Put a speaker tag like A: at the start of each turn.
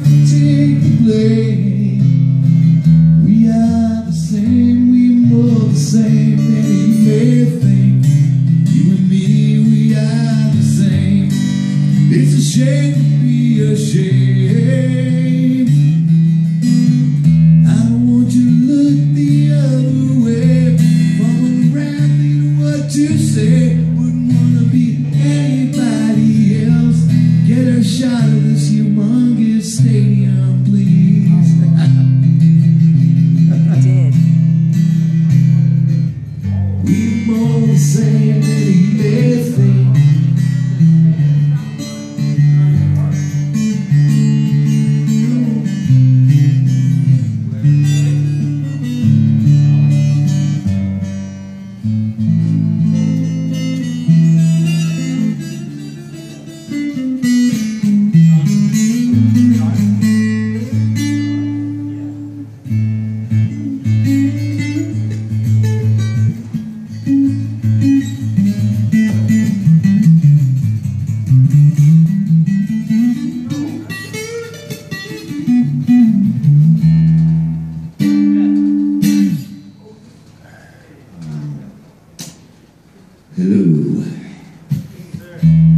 A: take the blame. We are the same, we more the same than you may think. You and me, we are the same. It's a shame to be ashamed. I don't want you to look the other way. Following around thinking what to say. Wouldn't wanna be anybody else. Get a shot of this humongous stadium, please.
B: I did.
A: We more the same than you may think. Hello.